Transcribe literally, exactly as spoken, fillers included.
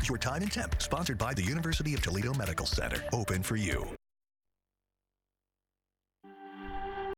Your time in Temp, sponsored by the University of Toledo Medical Center. Open for you.